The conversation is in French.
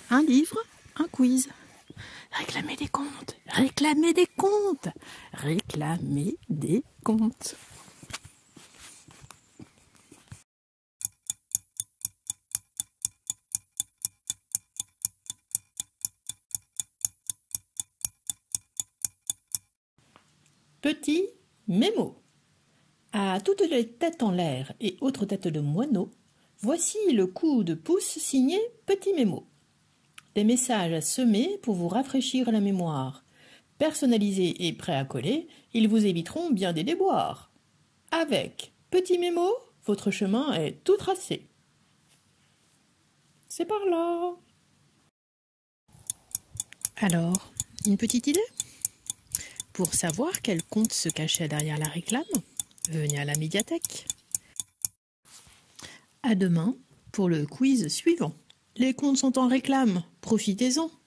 Un livre, un quiz. Réclamez des comptes, réclamez des comptes, réclamez des comptes. Petit mémo. À toutes les têtes en l'air et autres têtes de moineaux, voici le coup de pouce signé Petit mémo. Des messages à semer pour vous rafraîchir la mémoire. Personnalisés et prêts à coller, ils vous éviteront bien des déboires. Avec Petit mémo, votre chemin est tout tracé. C'est par là. Alors, une petite idée? Pour savoir quel compte se cachait derrière la réclame, venez à la médiathèque. À demain pour le quiz suivant. Les comptes sont en réclame, profitez-en.